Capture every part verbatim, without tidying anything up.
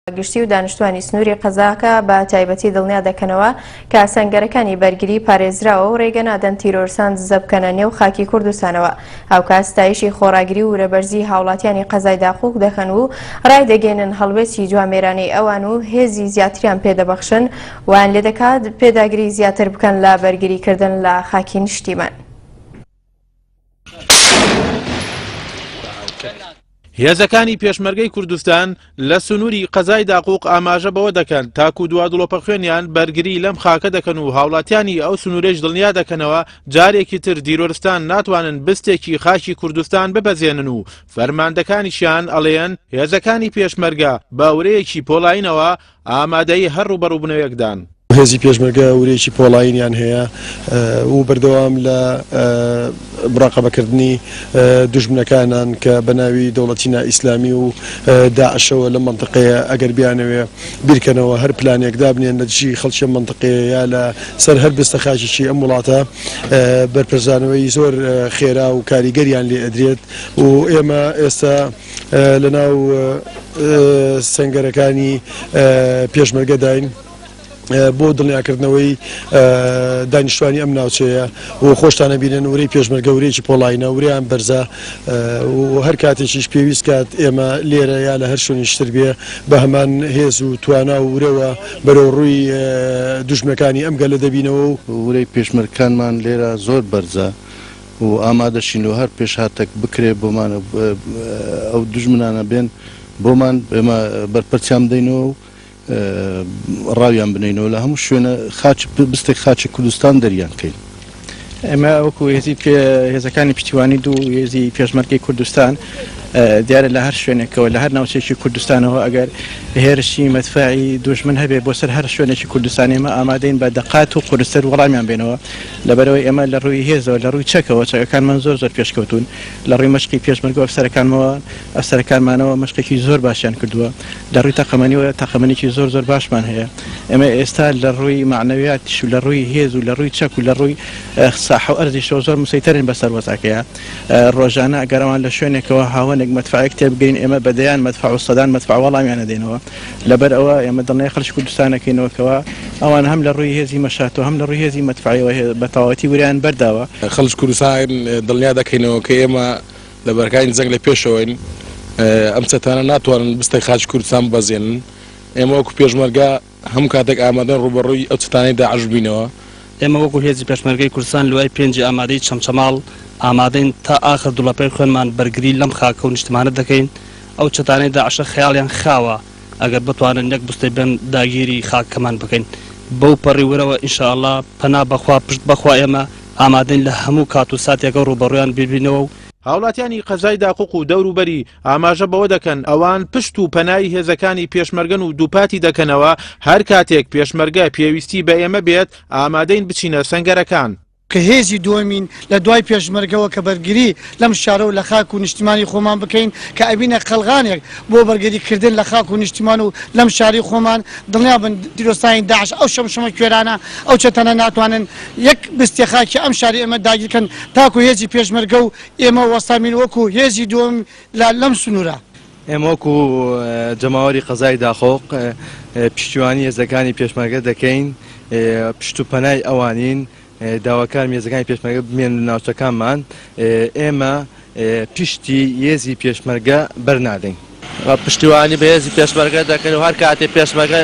گشتی و دانیشتوانی سنووری قەزاکە بە تایبەتی دڵنیا دەکەنەوە کە سەنگەرەکانی بەرگری پارێزراوە و ڕێگە نادەن تیرۆرسان دزە بکەنە نێو خاکی کوردستانەوە. ئەو ستایشی خۆراگری و وورەبەرزی هاوڵاتیانی قەزای داخوک دەکەن و ڕای دەگەێنن هەڵوێستی جوامێرانەی ئەوان و هێزی زیاتریان پێدەبەخشن وان لێ دەکات پێداگری زیاتر بکەن لە بەرگریکردن لە خاکی نیشتیمان. هێزەکانی پێشمەرگەی کوردستان لە سنووری قەزای داقوق ئاماژە بەوە دەکەن تاکو دوا دڵۆپە خوێنیان بەرگری لەم خاکە دەکەن و هاوڵاتیانی ئەو سنوورێش دڵنیا دەکەنەوە جارێکی تر دیرۆرستان ناتوانن بستێکی خاکی کوردستان بپەزێنن و فەرماندەکانیشیان ئەڵێن هێزەکانی پێشمەرگە باورەیەکی پۆڵاینەوە ئامادەی هەر ڕوبەڕووبنەوەیەکدان. هێزی پێشمەرگە وورێکی پۆڵاینیان هەیە و بەردەوام لە مراقەبەکردنی دوژمنەکانان کە بەناوی دەوڵەتینا ئیسلامی و داعشەوە لە منطقەیە ئەگەر بیانەوێ بیرکەنەوە هەر پلانێک دابنێن لە دژی خەڵکی مندقەیە یا لە سەر هەر بستە خاکێکی ئەم وڵاتە بەرپرسانەوەی زۆر خێرا و کاریگەریان لێ ئەدرێت و ئێمە ئێستا لەناو سەنگەرەکانی پێشمەرگە داین بۆ دڵنیاکردنەوەی دانیشتوانی ئەم ناوچەیە و خۆشتانە بینن وری پێشمەرگە ورێکی پۆڵاینە وریان بەرزە و هەر کاتێکیش پێویست کات ئێمە لێرە یا لە هەر شوێنی شتر بێ بە هەمان هێز و توانا و ورەوە بەرەو ڕووی دوژمنەکانی ئەم گەلە دەبینەوە و وری پێشمەرگەکانمان لێرە زۆر بەرزە و ئامادەشین و هەر پێش هاتەک بکرێ بۆمان ئەو دوژمنانە بێن بۆمان ئێمە بەرپەرچیان بدەینەوە ڕاویان بنینەوە لە هەموو شوێنە بستێک خاچی کوردستان دەریان کەین. ئێمە وەکو هێزی هێزەکانی پشتیوانی دوو هێزی پێشمەرگەی کوردستان دیارە لە هەر شوێنێکەوە لە هەر ناوچەیەکی کوردستانەوە ئەگەر هێرشی مەدفاعی دوژمن هەبێ بۆ سەر هەر شوێنێکی کوردستان ئێمە ئامادەین بە دەقات و قورستەر وەڵامیان بێنەوە لەبەرەوەی ئێمە لە ڕووی هێزەوە لە ڕووی چەکەوە چەکەکانمان زۆر زۆر پێشکەوتون لە ڕووی مەشقی پێشمەرگەوە ئەفسەرەکانمەوە ئەفسەرەکانمانەوە مەشقێکی زۆر باشیان کردووە لە ڕووی تەقەمەنیەوە تەقەمەنێکی زۆر زۆر باشمان هەیە. ئێمە ئێستا لە ڕووی معنەویاتیش و لە ڕووی هێز و لە ڕووی چەک و لە ڕووی ساحە و ئەرزیشەوە زۆر مسەیتەرین بەسەر وەزعەکەیە. ڕۆژانە ئەگەرەوان لە شوێنێکەوە هاوەنێک مەدفاعێک تێبگەین ئێمە بەدەیان مەدفاع و سەدان مەدفاع وەڵامیانە دێنەوە لەبەر ئەوە ئێمە دڵنیای خەڵکی کوردستانەکەینەوەکەوە ئەوان هەم لە ڕووی هێزی مەشاتەوە هەم لە ڕووی هێزی مەدفاعیەوە بە تەواوەتی وریان بەرداوە. خەڵکی کوردستان دڵنیا دەکەینەوە کە ئێمە لە بەرگانی جەنگ لە پێشەوەین ئەم چەتانە ناتوانن بستەی خاچی کوردستان ببەزێنن. ئێمە وەکو پێشمەرگە هەموو کاتێک ئامادەن ڕوبەڕووی ئەو چەتانەی داعش بینەوە. ئێمە وەکو هێزی پێشمەرگەی کوردستان لەوای پێنجی ئامادەی چەمچەماڵ ئامادەین تا ئاخر دوڵەپەی خوێنمان بەرگری لەم خاکە و نیشتمانە دەکەین. ئەو چەتانەی داعشە خەیاڵیان خاوە ئەگەر بتوانن یەک بستەی بێن داگیری خاکەمان بکەین بەو پەڕی وەرەوە ئینشاءڵڵا پەنا بەخوا پشت بەخوا ئێمە ئامادەین لە هەموو کات و ساتێکە ڕوبەڕوویان ببینەوە. هاوڵاتیانی قەزای داقوق و دەوروبەری ئاماژە بەوە دەکەن ئەوان پشت و پەنای هێزەکانی پێشمەرگەن و دووپاتی دەکەنەوە هەر کاتێک پێشمەرگە پێویستی بە ئێمە بێت ئامادەین بچینە سەنگەرەکان. کە هێزی دووەمین لە دوای پێشمەرگەوە کە بەرگری لەم شارە و لە خاک و نیشتیمانی خۆمان بکەین کە ئەبینە خەڵغانێک بۆ بەرگریکردن لە خاک و نیشتیمان و لەم شاری خۆمان دڵنیا بن دیرۆستانی داعش ئەو شەمشەمە کوێرانە ئەو چەتەنە ناتوانن یەک بستێ خاکی ئەم شاری ئێمە داگیرکەن تاکو هێزی پێشمەرگە و ئێمە وەستامین وەکو هێزی دووەم لەم سنوورە. ئێمە وەکو جەماوەری قەزای داخۆق پشتیوانی هێزەکانی پێشمەرگە دەکەین پشت و پەنای ئەوانین داواکار هێزەکانی پێشمەرگە بمێن ناوچەکانمان ئێمە پشتی هێزی پێشمەرگە بەرنادەین. پشتیوانی بە هێزی پێشمەرگە دەکەن و هەر کاتێ پێشمەرگە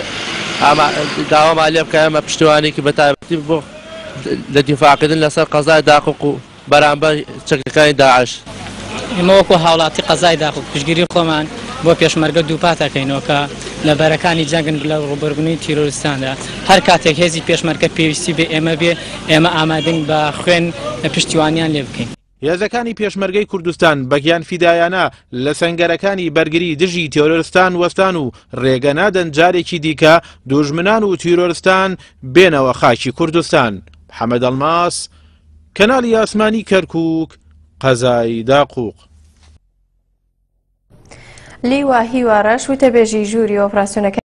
داوامان لێ بکە ئێمە پشتیوانێکی بەتایبەتی بۆ لە دیفاعکردن لەسەر قەزای داقوق و بەرامبەر چەکەکانی داعش. ئێمە وەکو هاوڵاتی قەزای داقوق پشتگیری خۆمان بۆ پێشمەرگە دووپات دەکەینەوە کە لە بەرەکانی جەنگن لە ڕوبەربوونی تیرۆریستاندا هەر کاتێک هێزی پێشمەرگە پێویستی بێ ئێمە بێ ئێمە ئامادەین بە خوێن پشتیوانیان لێ بکەین. هێزەکانی پێشمەرگەی کوردستان بەگیان فیدایانە لە سەنگەرەکانی بەرگری دژی تیرۆریستان وەستان و ڕێگە نادەن جارێکی دیکە دوژمنان و تیرۆریستان بێنەوە خاکی کوردستان. محەممەد ئەڵماس، کەناڵی ئاسمانی کەرکووک، قەزای داقوق. لیوا هیوارەش وتەبێژی ژووری ئۆپراسیۆنەکە